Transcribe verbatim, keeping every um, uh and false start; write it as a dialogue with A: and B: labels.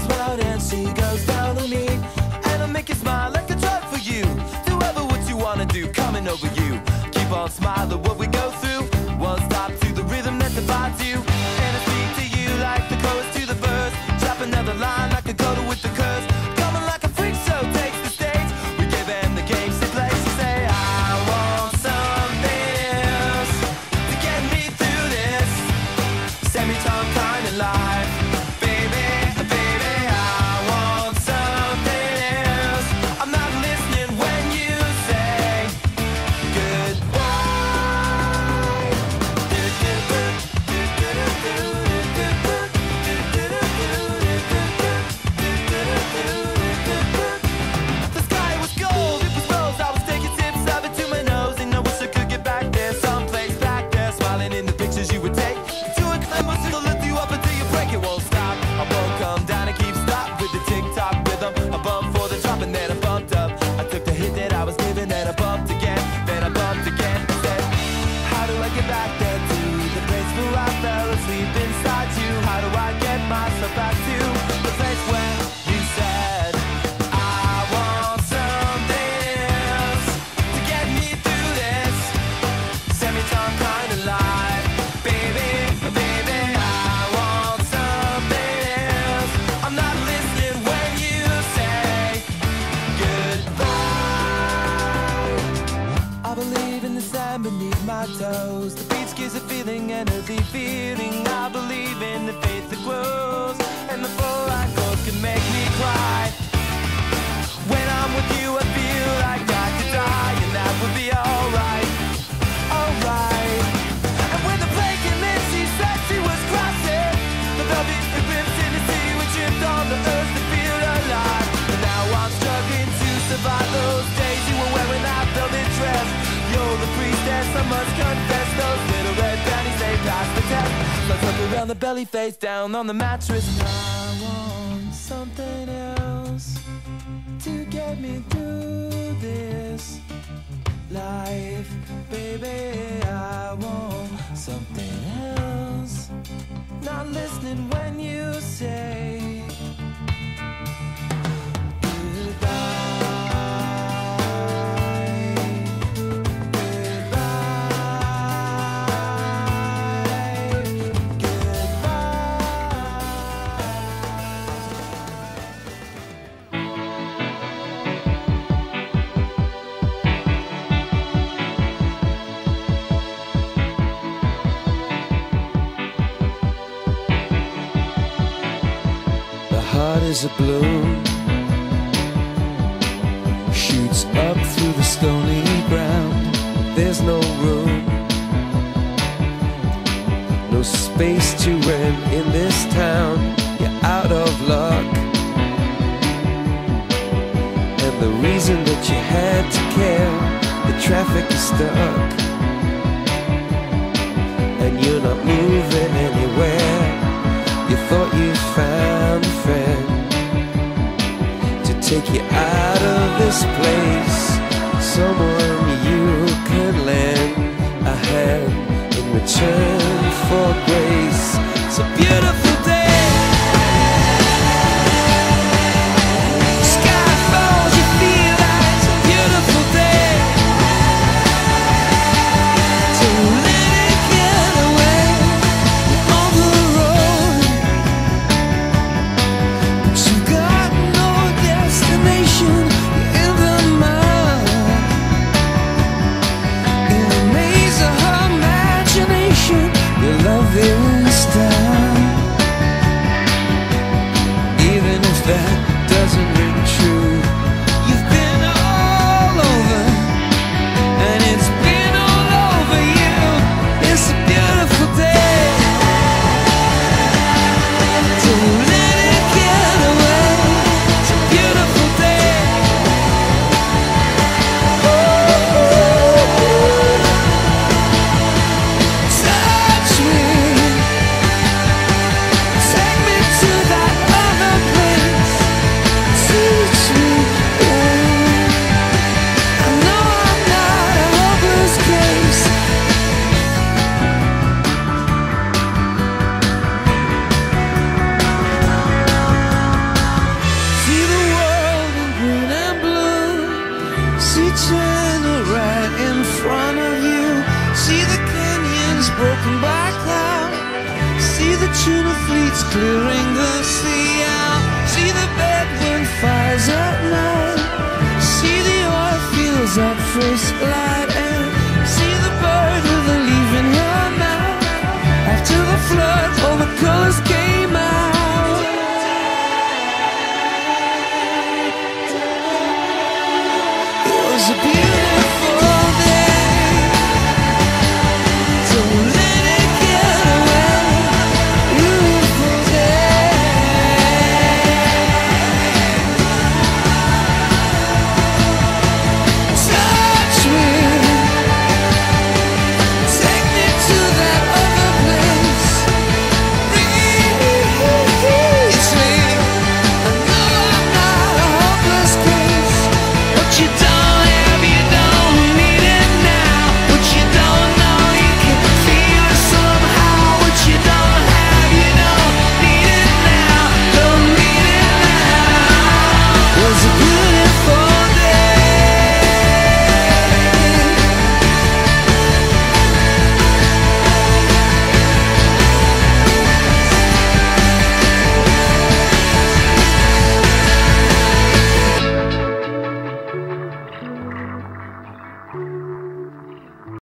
A: smiled and she goes down on me, and I'll make you smile like a drug for you. Do ever what you wanna do, coming over you. Keep on smiling what we go through. One stop to the rhythm that divides you, and I speak to you like the chorus to the verse. Drop another line like a coda with the curse. Coming like a freak show takes the stage. We give them the games to play. She say, I want something else to get me through this semi-tongue kind of life. Baby, baby, I want something else. I'm not listening when you say goodbye. The sky was gold, it was rose. I was taking sips of it to my nose, and I wish I could get back there, someplace back there, smiling in the pictures you would take. To a climb, it'll lift you up until you break. It won't stop. I won't come down and keep stop with the tick-tock rhythm. I bumped for the drop and then I bumped up. I took the hit that I was given, then I bumped again, then I bumped again. Said, how do I get back there to the place where I fell asleep inside you? How do I get myself back to the place where you said I want something else to get me through this semi-tongue kind of life? Baby, baby, I want something else. I'm not listening when you say goodbye. I believe in the sand beneath my toes. The beach gives a feeling, an earthy feeling. I believe in the faith that grows, and the four I chords can make me cry. When I'm with you, I feel like I could die, and that would be alright, alright. And when the plane came in, she said she was crossing the velvet ribbons in the sea. We tripped on the earth to feel alive, and now I'm struggling to survive those days you were wearing that velvet dress. You're the priestess, I must confess. Those little red panties, they passed the test. Let's look around the belly, face down on the mattress. I want something else to get me through this life. Baby, I want something else. Not listening when you say goodbye.
B: Heart is a balloon, shoots up through the stony ground. There's no room, no space to rent in this town. You're out of luck, and the reason that you had to care, the traffic is stuck, and you're not moving anywhere. You thought you found a friend to take you out of this place, someone you could lend a hand in return for grace. It's a beautiful day, sky falls, you feel like it's a beautiful day. So let it get away on the road. You got no destination in the mind, in the maze of her imagination. Your love is down. the tuna fleets clearing the sea out. See the bedroom fires at night. See the oil fields at first light. And see the bird with a leaf in her mouth. After the flood, all the colors came out. It was a beautiful